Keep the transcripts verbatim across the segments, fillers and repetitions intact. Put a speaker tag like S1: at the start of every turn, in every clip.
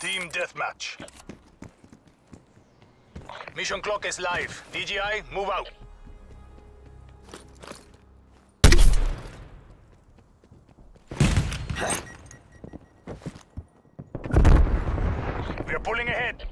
S1: Team deathmatch. Mission clock is live. D J I, move out. We are pulling ahead.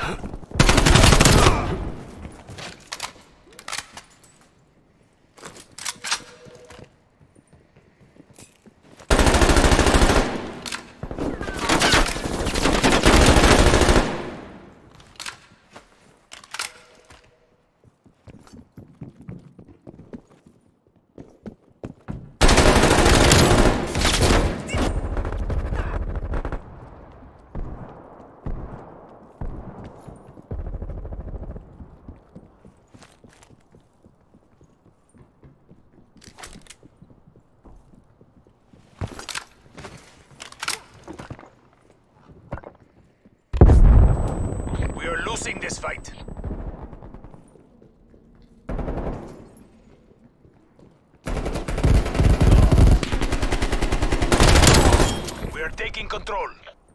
S1: Losing this fight. We are taking control.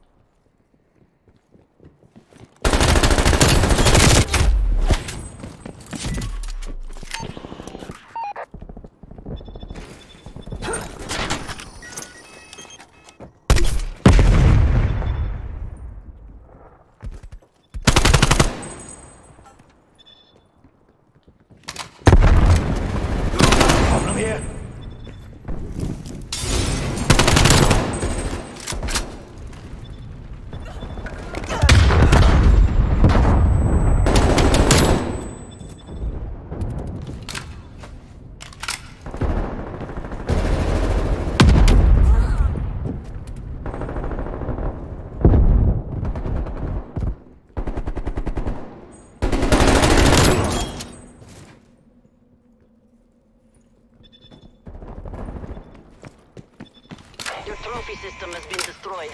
S2: Your trophy system has been destroyed.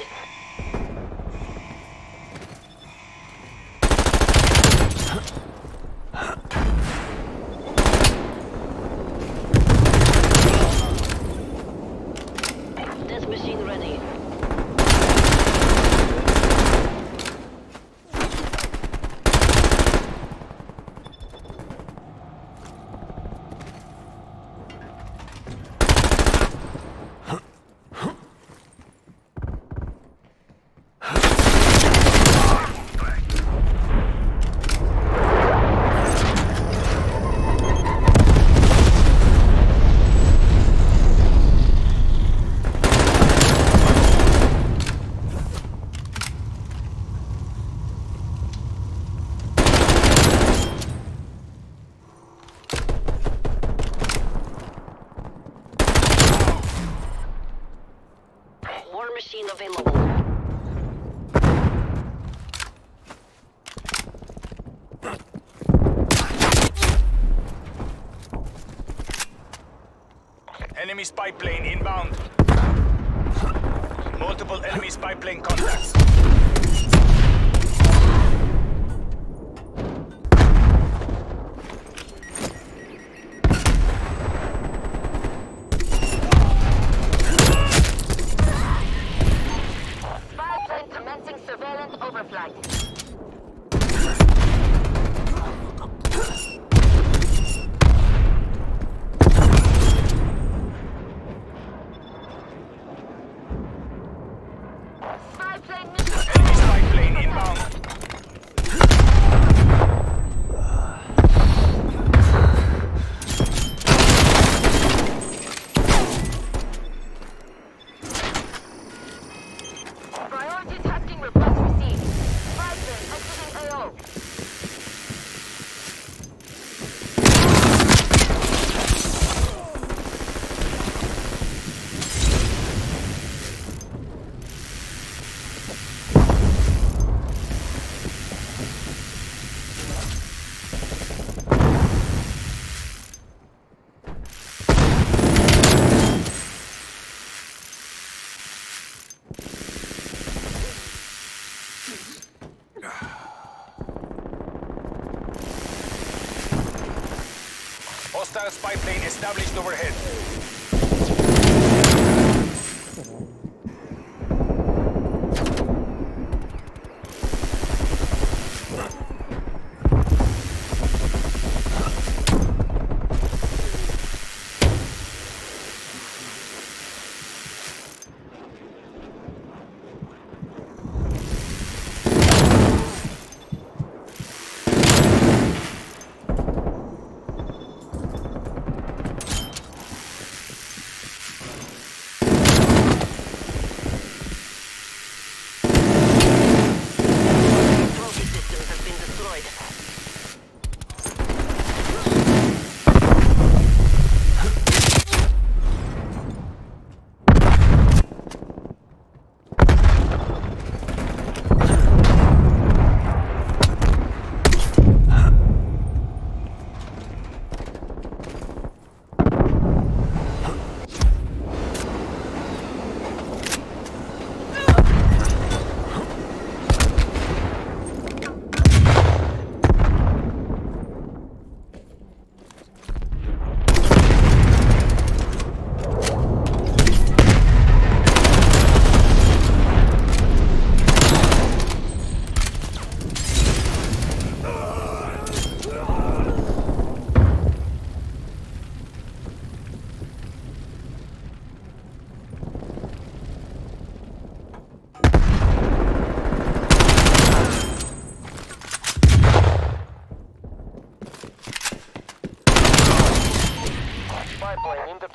S2: Death machine ready. War machine available.
S1: Enemy spy plane inbound. Multiple enemy spy plane contacts.
S2: Spy plane commencing surveillance overflight. Spy plane mission.
S1: Enemy spy plane inbound.
S2: Priority tasking request received. Spy plane exiting A O.
S1: Hostile spy plane established overhead.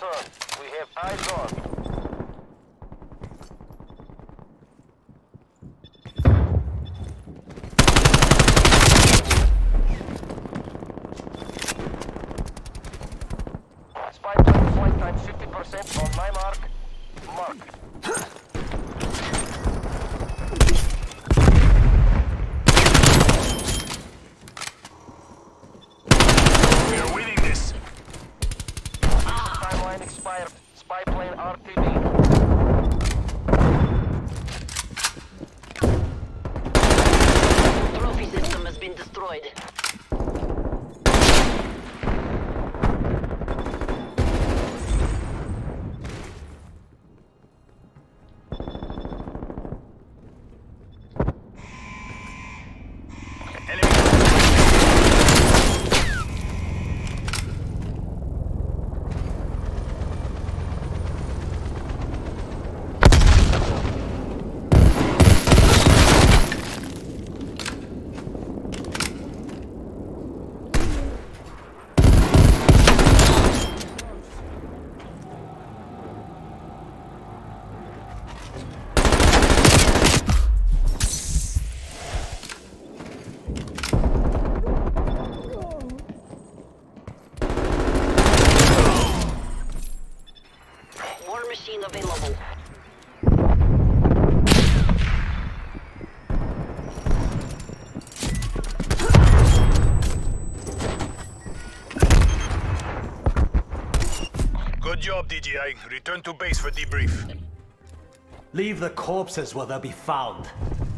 S3: turn. We have eyes on. Spy plane flight time fifty percent on my mark. Mark.
S1: We are winning this.
S3: Timeline expired. Spy plane R T B.
S4: Trophy system has been destroyed. War machine available.
S1: Good job, D J I. Return to base for debrief.
S5: Leave the corpses where they'll be found.